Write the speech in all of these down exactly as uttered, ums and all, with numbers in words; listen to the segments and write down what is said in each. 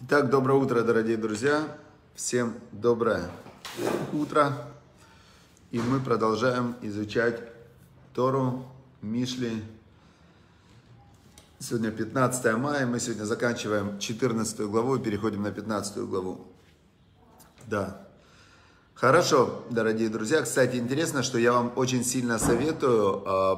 Итак, доброе утро, дорогие друзья. Всем доброе утро. И мы продолжаем изучать Тору, Мишли. Сегодня пятнадцатое мая. Мы сегодня заканчиваем четырнадцатую главу и переходим на пятнадцатую главу. Да. Хорошо, дорогие друзья. Кстати, интересно, что я вам очень сильно советую э,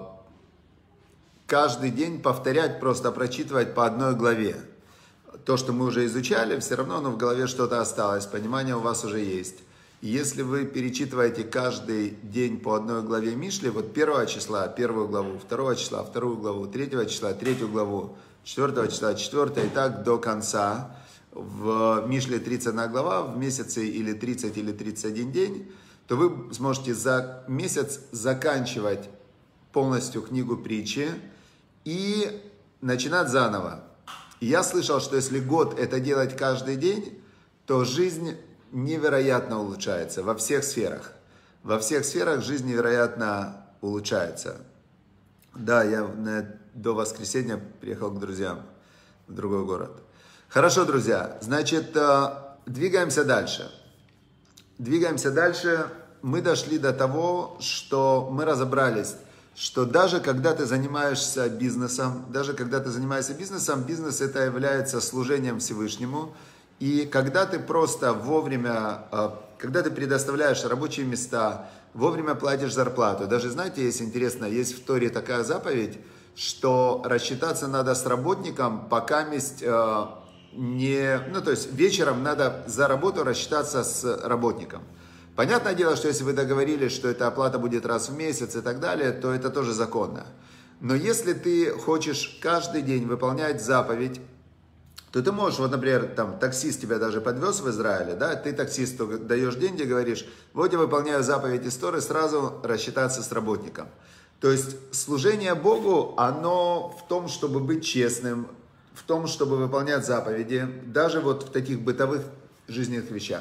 каждый день повторять, просто прочитывать по одной главе. То, что мы уже изучали, все равно но в голове что-то осталось, понимание у вас уже есть. И если вы перечитываете каждый день по одной главе Мишли, вот первого числа первую главу, второго числа вторую главу, третьего числа третью главу, четвертого числа четвертую, и так до конца, в Мишле тридцать одна глава, в месяце или тридцать или тридцать один день, то вы сможете за месяц заканчивать полностью книгу притчи и начинать заново. Я слышал, что если год это делать каждый день, то жизнь невероятно улучшается во всех сферах. Во всех сферах жизнь невероятно улучшается. Да, я до воскресенья приехал к друзьям в другой город. Хорошо, друзья, значит, двигаемся дальше. Двигаемся дальше. Мы дошли до того, что мы разобрались, что даже когда ты занимаешься бизнесом, даже когда ты занимаешься бизнесом, бизнес это является служением Всевышнему. И когда ты просто вовремя, когда ты предоставляешь рабочие места, вовремя платишь зарплату. Даже, знаете, есть интересно, есть в Торе такая заповедь, что рассчитаться надо с работником, пока месть не... Ну, то есть вечером надо за работу рассчитаться с работником. Понятное дело, что если вы договорились, что эта оплата будет раз в месяц и так далее, то это тоже законно. Но если ты хочешь каждый день выполнять заповедь, то ты можешь, вот, например, там, таксист тебя даже подвез в Израиле, да, ты таксисту даешь деньги, говоришь, вот я выполняю заповедь из Торы, сразу рассчитаться с работником. То есть служение Богу, оно в том, чтобы быть честным, в том, чтобы выполнять заповеди, даже вот в таких бытовых жизненных вещах.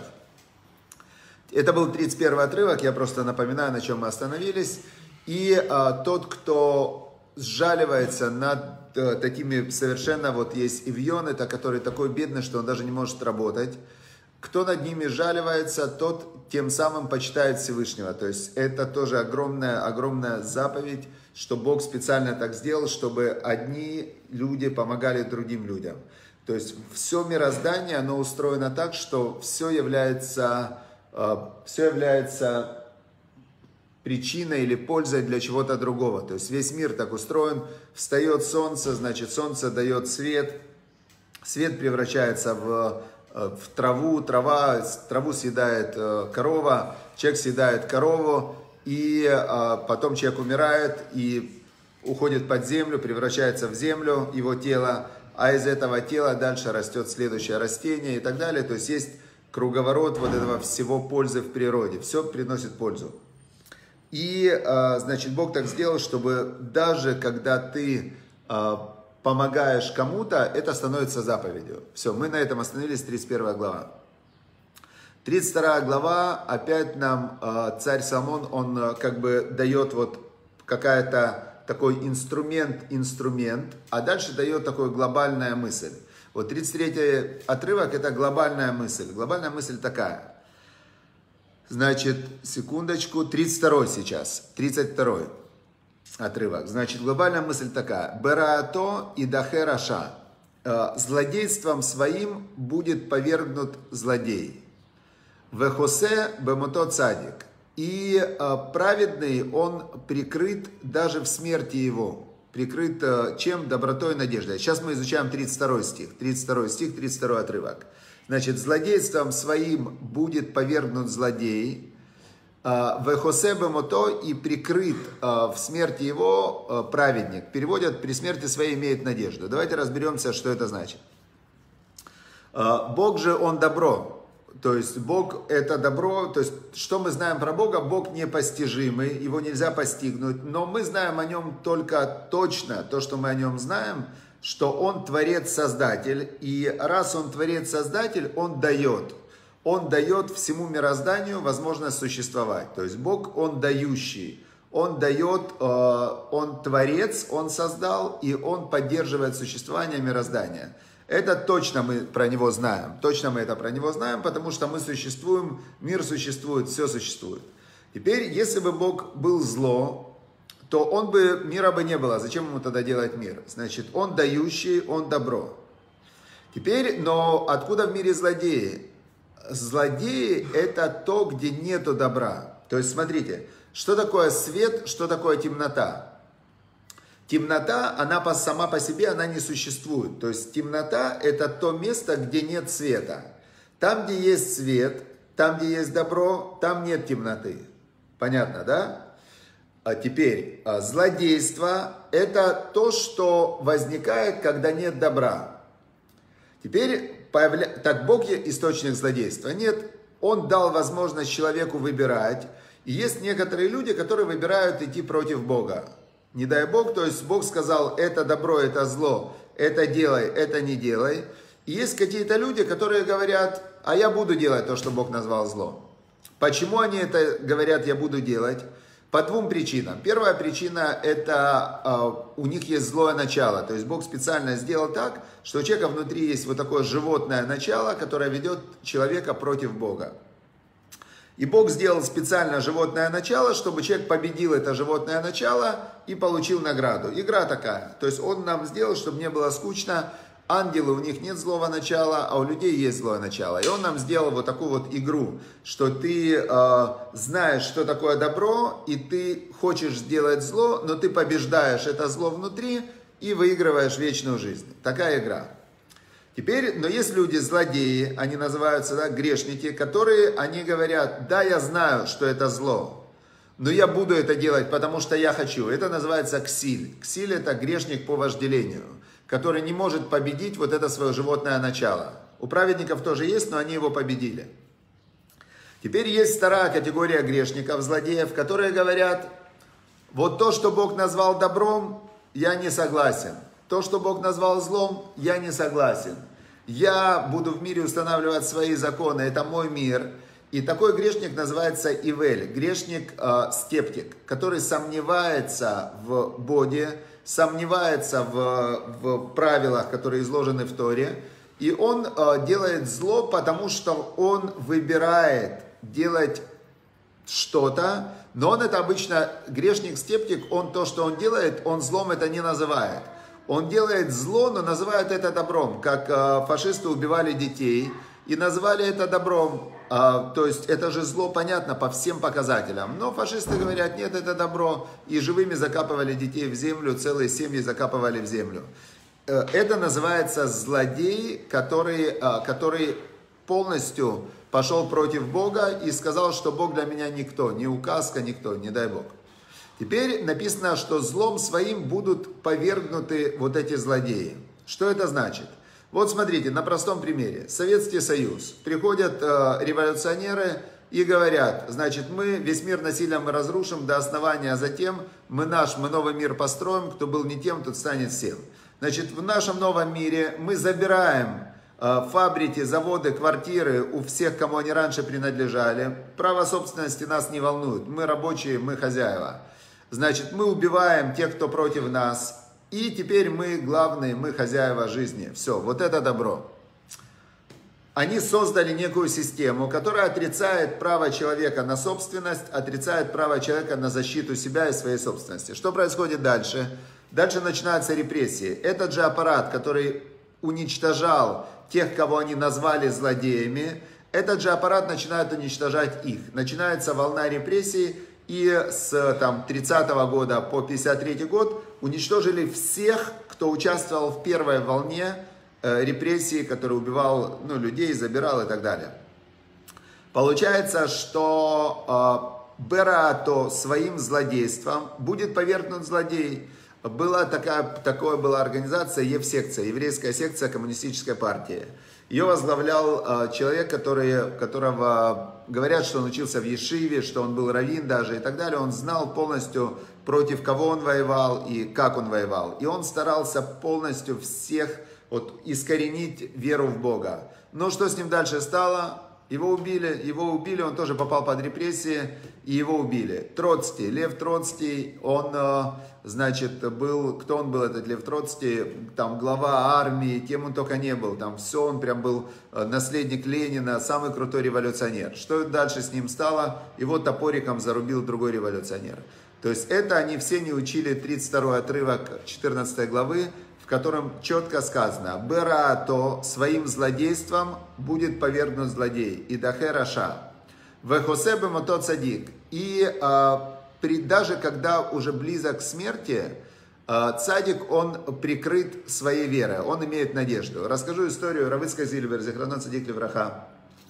Это был тридцать первый отрывок, я просто напоминаю, на чем мы остановились. И а, тот, кто сжаливается над а, такими совершенно, вот есть Ивьон, это который такой бедный, что он даже не может работать. Кто над ними сжаливается, тот тем самым почитает Всевышнего. То есть это тоже огромная, огромная заповедь, что Бог специально так сделал, чтобы одни люди помогали другим людям. То есть все мироздание, оно устроено так, что все является... все является причиной или пользой для чего-то другого. То есть весь мир так устроен, встает солнце, значит солнце дает свет, свет превращается в, в траву, трава, траву съедает корова, человек съедает корову, и потом человек умирает и уходит под землю, превращается в землю его тело, а из этого тела дальше растет следующее растение и так далее. То есть есть круговорот вот этого всего пользы в природе. Все приносит пользу. И, значит, Бог так сделал, чтобы даже когда ты помогаешь кому-то, это становится заповедью. Все, мы на этом остановились, тридцать первая глава. тридцать вторая глава, опять нам царь Соломон, он как бы дает вот какая-то такой инструмент, инструмент, а дальше дает такую глобальную мысль. Вот тридцать третий отрывок – это глобальная мысль. Глобальная мысль такая. Значит, секундочку, тридцать второй сейчас, тридцать второй отрывок. Значит, глобальная мысль такая. «Бераато и дахе раша». Злодейством своим будет повергнут злодей. «Вехосе бемото цадик». И праведный он прикрыт даже в смерти его. Прикрыт чем? Добротой и надеждой. Сейчас мы изучаем тридцать второй стих. тридцать второй стих, тридцать второй отрывок. Значит, злодейством своим будет повергнут злодей, вехосе бемото, и прикрыт в смерти его праведник. Переводят, при смерти своей имеет надежду. Давайте разберемся, что это значит. Бог же, он добро. То есть Бог это добро, то есть что мы знаем про Бога? Бог непостижимый, его нельзя постигнуть, но мы знаем о нем только точно, то, что мы о нем знаем, что он творец-создатель, и раз он творец-создатель, он дает, он дает всему мирозданию возможность существовать, то есть Бог, он дающий, он дает, он творец, он создал, и он поддерживает существование мироздания. Это точно мы про него знаем. Точно мы это про него знаем, потому что мы существуем, мир существует, все существует. Теперь, если бы Бог был зло, то он бы, мира бы не было. Зачем ему тогда делать мир? Значит, он дающий, он добро. Теперь, но откуда в мире злодеи? Злодеи – это то, где нету добра. То есть, смотрите, что такое свет, что такое темнота? Темнота, она сама по себе, она не существует. То есть, темнота – это то место, где нет света. Там, где есть свет, там, где есть добро, там нет темноты. Понятно, да? А теперь, злодейство – это то, что возникает, когда нет добра. Теперь, появля... так Бог источник злодейства? Нет, Он дал возможность человеку выбирать. И есть некоторые люди, которые выбирают идти против Бога. Не дай Бог, то есть Бог сказал, это добро, это зло, это делай, это не делай. И есть какие-то люди, которые говорят, а я буду делать то, что Бог назвал зло. Почему они это говорят, я буду делать? По двум причинам. Первая причина, это э, у них есть злое начало. То есть Бог специально сделал так, что у человека внутри есть вот такое животное начало, которое ведет человека против Бога. И Бог сделал специально животное начало, чтобы человек победил это животное начало и получил награду. Игра такая. То есть Он нам сделал, чтобы не было скучно. Ангелы, у них нет злого начала, а у людей есть злое начало. И Он нам сделал вот такую вот игру, что ты э, знаешь, что такое добро, и ты хочешь сделать зло, но ты побеждаешь это зло внутри и выигрываешь вечную жизнь. Такая игра. Теперь, но есть люди, злодеи, они называются, да, грешники, которые, они говорят, да, я знаю, что это зло, но я буду это делать, потому что я хочу. Это называется ксиль. Ксиль – это грешник по вожделению, который не может победить вот это свое животное начало. У праведников тоже есть, но они его победили. Теперь есть вторая категория грешников, злодеев, которые говорят, вот то, что Бог назвал добром, я не согласен. То, что Бог назвал злом, я не согласен. Я буду в мире устанавливать свои законы, это мой мир. И такой грешник называется Ивель, грешник-скептик, который сомневается в Боге, сомневается в, в правилах, которые изложены в Торе. И он э, делает зло, потому что он выбирает делать что-то. Но он это обычно, грешник-скептик, он то, что он делает, он злом это не называет. Он делает зло, но называют это добром, как э, фашисты убивали детей и назвали это добром. Э, то есть это же зло, понятно, по всем показателям. Но фашисты говорят, нет, это добро. И живыми закапывали детей в землю, целые семьи закапывали в землю. Э, это называется злодей, который, э, который полностью пошел против Бога и сказал, что Бог для меня никто, ни указка, никто, не дай Бог. Теперь написано, что злом своим будут повергнуты вот эти злодеи. Что это значит? Вот смотрите, на простом примере. Советский Союз. Приходят э, революционеры и говорят, значит, мы весь мир насилием мы разрушим до основания, а затем мы наш, мы новый мир построим, кто был не тем, тот станет всем. Значит, в нашем новом мире мы забираем э, фабрики, заводы, квартиры у всех, кому они раньше принадлежали. Право собственности нас не волнует. Мы рабочие, мы хозяева. Значит, мы убиваем тех, кто против нас, и теперь мы главные, мы хозяева жизни. Все, вот это добро. Они создали некую систему, которая отрицает право человека на собственность, отрицает право человека на защиту себя и своей собственности. Что происходит дальше? Дальше начинаются репрессии. Этот же аппарат, который уничтожал тех, кого они назвали злодеями, этот же аппарат начинает уничтожать их. Начинается волна репрессий. И с там, тридцатого года по пятьдесят третий год уничтожили всех, кто участвовал в первой волне э, репрессий, который убивал ну, людей, забирал и так далее. Получается, что э, Берато своим злодейством будет повергнут злодей. Была такая, такая была организация Евсекция, еврейская секция коммунистической партии. Ее возглавлял э, человек, который, которого говорят, что он учился в Ешиве, что он был раввин даже и так далее. Он знал полностью, против кого он воевал и как он воевал. И он старался полностью всех вот, искоренить веру в Бога. Но что с ним дальше стало? его убили, его убили, он тоже попал под репрессии, и его убили. Троцкий, Лев Троцкий, он, значит, был, кто он был, этот Лев Троцкий, там, глава армии, кем он только не был, там, все, он прям был наследник Ленина, самый крутой революционер. Что дальше с ним стало? Его топориком зарубил другой революционер. То есть, это они все не учили тридцать второй отрывок четырнадцатой главы, в котором четко сказано: «Берато своим злодейством будет повергнут злодей, и дахе раша, вехосебе мото цадик». И а, при, даже когда уже близок к смерти, а, цадик, он прикрыт своей верой, он имеет надежду. Расскажу историю. Рав Ицхак Зильбер, зихроно цадик левраха.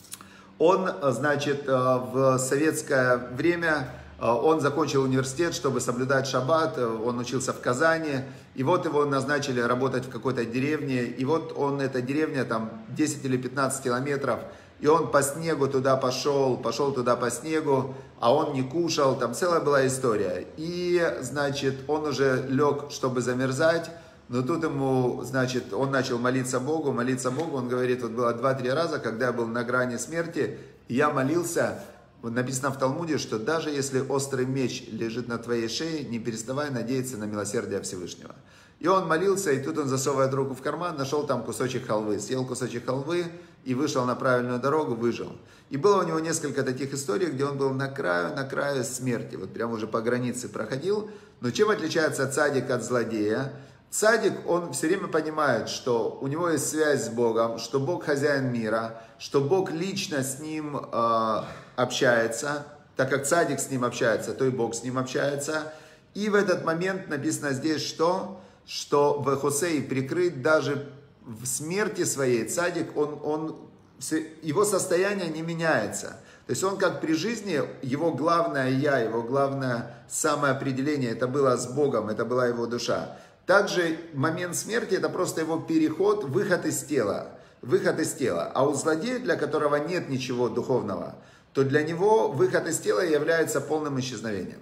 Он, значит, в советское время... Он закончил университет, чтобы соблюдать шаббат, он учился в Казани, и вот его назначили работать в какой-то деревне, и вот он, эта деревня, там десять или пятнадцать километров, и он по снегу туда пошел, пошел туда по снегу, а он не кушал, там целая была история. И, значит, он уже лег, чтобы замерзать, но тут ему, значит, он начал молиться Богу, молиться Богу, он говорит, вот было два-три раза, когда я был на грани смерти, и я молился. Написано в Талмуде, что даже если острый меч лежит на твоей шее, не переставай надеяться на милосердие Всевышнего. И он молился, и тут он, засовывает руку в карман, нашел там кусочек халвы, съел кусочек халвы и вышел на правильную дорогу, выжил. И было у него несколько таких историй, где он был на краю, на краю смерти, вот прямо уже по границе проходил. Но чем отличается цадик от злодея? Цадик, он все время понимает, что у него есть связь с Богом, что Бог хозяин мира, что Бог лично с ним э, общается, так как цадик с ним общается, то и Бог с ним общается. И в этот момент написано здесь, что, что Вехосей прикрыт даже в смерти своей, цадик, он, он, его состояние не меняется. То есть он как при жизни, его главное я, его главное самоопределение, это было с Богом, это была его душа. Также момент смерти это просто его переход, выход из тела. Выход из тела. А у злодея, для которого нет ничего духовного, то для него выход из тела является полным исчезновением.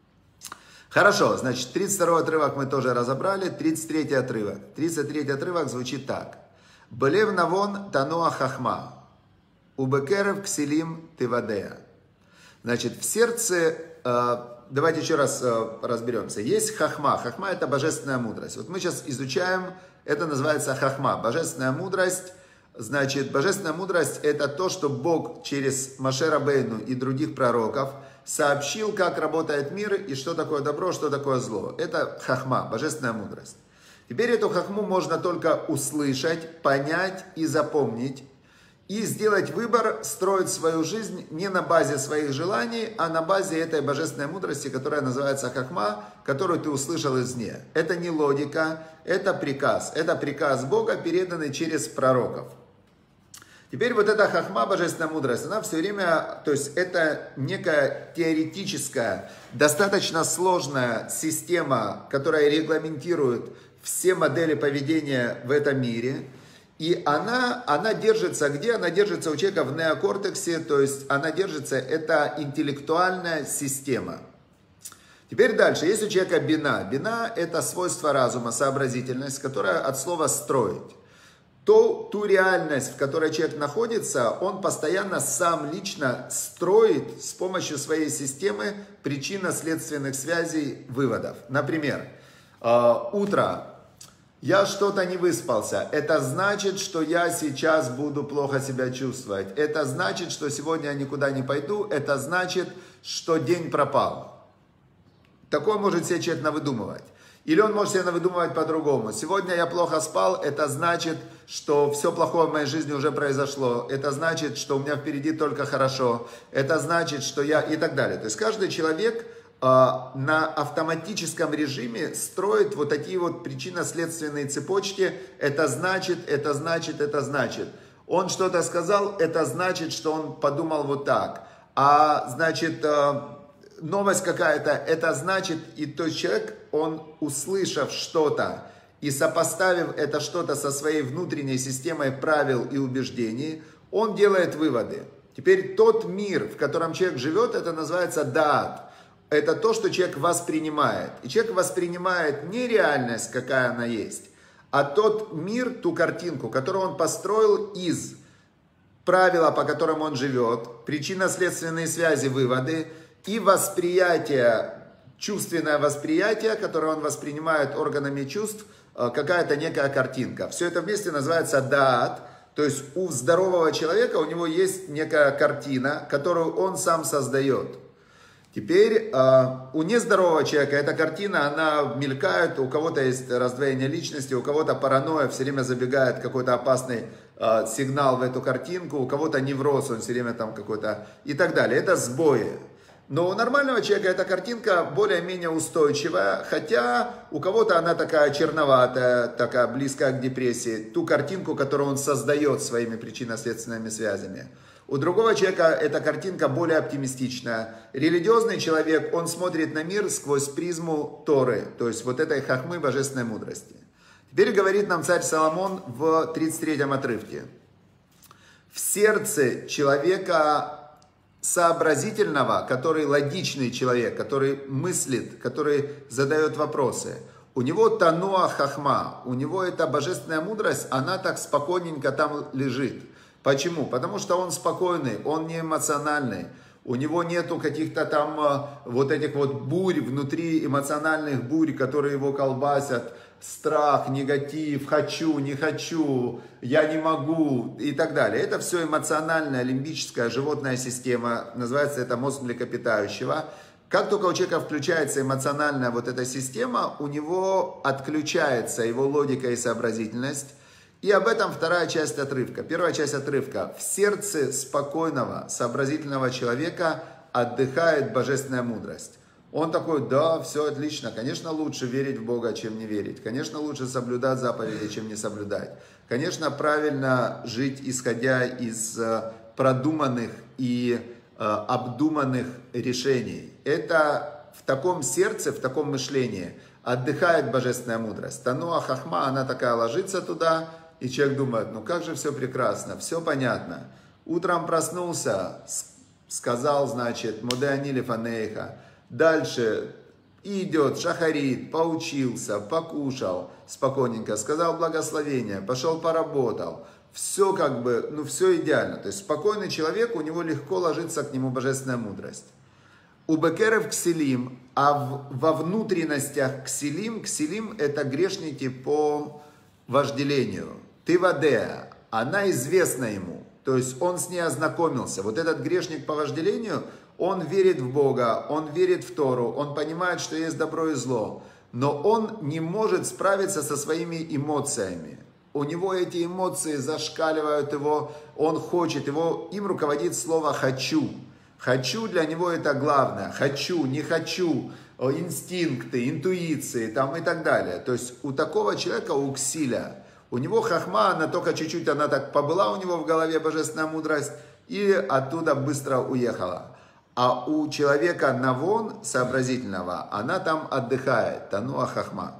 Хорошо, значит, тридцать второй отрывок мы тоже разобрали, тридцать третий отрывок. тридцать третий отрывок звучит так. «Белев навон тануа хахма, убекерев ксилим тивадея». Значит, в сердце... Давайте еще раз э, разберемся. Есть хахма. Хахма – это божественная мудрость. Вот мы сейчас изучаем, это называется хахма. Божественная мудрость. Значит, божественная мудрость – это то, что Бог через Моше Рабейну и других пророков сообщил, как работает мир и что такое добро, что такое зло. Это хахма, божественная мудрость. Теперь эту хахму можно только услышать, понять и запомнить. И сделать выбор, строить свою жизнь не на базе своих желаний, а на базе этой божественной мудрости, которая называется хахма, которую ты услышал извне. Это не логика, это приказ. Это приказ Бога, переданный через пророков. Теперь вот эта хахма, божественная мудрость, она все время, то есть это некая теоретическая, достаточно сложная система, которая регламентирует все модели поведения в этом мире. И она, она держится где? Она держится у человека в неокортексе, то есть она держится, это интеллектуальная система. Теперь дальше, есть у человека бина. Бина – это свойство разума, сообразительность, которая от слова «строить». То, ту реальность, в которой человек находится, он постоянно сам лично строит с помощью своей системы причинно-следственных связей, выводов. Например, утро. Я что-то не выспался. Это значит, что я сейчас буду плохо себя чувствовать. Это значит, что сегодня я никуда не пойду. Это значит, что день пропал. Такое может себе человек навыдумывать. Или он может себе навыдумывать по-другому. Сегодня я плохо спал. Это значит, что все плохое в моей жизни уже произошло. Это значит, что у меня впереди только хорошо. Это значит, что я... И так далее. То есть каждый человек... на автоматическом режиме строит вот такие вот причинно-следственные цепочки. Это значит, это значит, это значит. Он что-то сказал, это значит, что он подумал вот так. А значит, новость какая-то, это значит, и то есть человек, он услышав что-то и сопоставив это что-то со своей внутренней системой правил и убеждений, он делает выводы. Теперь тот мир, в котором человек живет, это называется даат. Это то, что человек воспринимает. И человек воспринимает не реальность, какая она есть, а тот мир, ту картинку, которую он построил из правила, по которым он живет, причинно-следственные связи, выводы и восприятие, чувственное восприятие, которое он воспринимает органами чувств, какая-то некая картинка. Все это вместе называется даат. То есть у здорового человека у него есть некая картина, которую он сам создает. Теперь у нездорового человека эта картина, она мелькает, у кого-то есть раздвоение личности, у кого-то паранойя, все время забегает какой-то опасный сигнал в эту картинку, у кого-то невроз, он все время там какой-то и так далее. Это сбои. Но у нормального человека эта картинка более-менее устойчивая, хотя у кого-то она такая черноватая, такая близкая к депрессии, ту картинку, которую он создает своими причинно-следственными связями. У другого человека эта картинка более оптимистичная. Религиозный человек, он смотрит на мир сквозь призму Торы, то есть вот этой хахмы божественной мудрости. Теперь говорит нам царь Соломон в тридцать третьем отрывке. В сердце человека сообразительного, который логичный человек, который мыслит, который задает вопросы. У него тануа хахма, у него эта божественная мудрость, она так спокойненько там лежит. Почему? Потому что он спокойный, он не эмоциональный. У него нету каких-то там вот этих вот бурь внутри, эмоциональных бурь, которые его колбасят. Страх, негатив, хочу, не хочу, я не могу и так далее. Это все эмоциональная, лимбическая животная система, называется это мозг млекопитающего. Как только у человека включается эмоциональная вот эта система, у него отключается его логика и сообразительность. И об этом вторая часть отрывка. Первая часть отрывка. В сердце спокойного, сообразительного человека отдыхает божественная мудрость. Он такой, да, все отлично, конечно, лучше верить в Бога, чем не верить. Конечно, лучше соблюдать заповеди, чем не соблюдать. Конечно, правильно жить, исходя из продуманных и э, обдуманных решений. Это в таком сердце, в таком мышлении отдыхает божественная мудрость. Тануа хахма, она такая ложится туда, и человек думает, ну как же все прекрасно, все понятно. Утром проснулся, сказал, значит, модеани лифанейха. Дальше идет, шахарит, поучился, покушал спокойненько, сказал благословение, пошел поработал. Все как бы, ну все идеально. То есть спокойный человек, у него легко ложится к нему божественная мудрость. У бекерев ксилим, а в, во внутренностях ксилим, ксилим это грешники по вожделению. Тывадеа, она известна ему. То есть он с ней ознакомился. Вот этот грешник по вожделению, он верит в Бога, он верит в Тору, он понимает, что есть добро и зло. Но он не может справиться со своими эмоциями. У него эти эмоции зашкаливают его, он хочет, его, им руководит слово «хочу». «Хочу» для него это главное. «Хочу», «не хочу», инстинкты, интуиции там и так далее. То есть у такого человека, у ксиля, у него хахма, она только чуть-чуть, она так побыла у него в голове, божественная мудрость, и оттуда быстро уехала. А у человека навон, сообразительного, она там отдыхает, тануа хахма.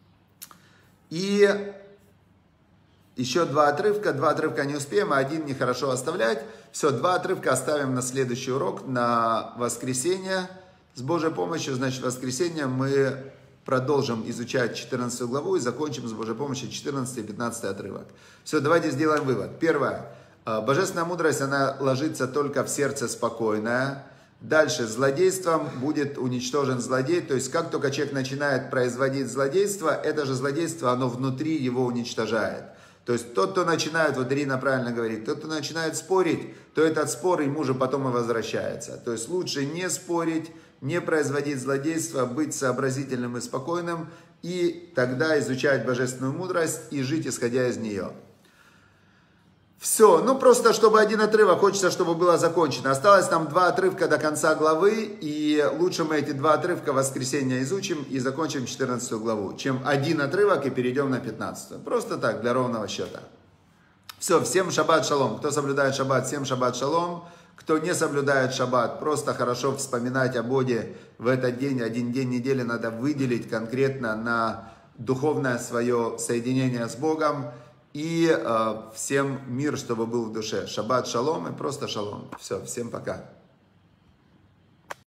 И еще два отрывка, два отрывка не успеем, а один нехорошо оставлять. Все, два отрывка оставим на следующий урок, на воскресенье. С Божьей помощью, значит, в воскресенье мы продолжим изучать четырнадцатую главу и закончим с Божьей помощью четырнадцатый и пятнадцатый отрывок. Все, давайте сделаем вывод. Первое. Божественная мудрость, она ложится только в сердце спокойное. Дальше, злодейством будет уничтожен злодей, то есть как только человек начинает производить злодейство, это же злодейство, оно внутри его уничтожает. То есть тот, кто начинает, вот Ирина правильно говорит, тот, кто начинает спорить, то этот спор ему же потом и возвращается. То есть лучше не спорить, не производить злодейство, быть сообразительным и спокойным, и тогда изучать божественную мудрость и жить, исходя из нее. Все, ну просто чтобы один отрывок, хочется, чтобы было закончено. Осталось нам два отрывка до конца главы, и лучше мы эти два отрывка в воскресенье изучим и закончим четырнадцатую главу, чем один отрывок и перейдем на пятнадцатую. Просто так, для ровного счета. Все, всем шаббат шалом. Кто соблюдает шаббат, всем шаббат шалом. Кто не соблюдает шаббат, просто хорошо вспоминать о Боге в этот день. Один день недели надо выделить конкретно на духовное свое соединение с Богом. И э, всем мир, чтобы был в душе. Шаббат шалом и просто шалом. Все, всем пока.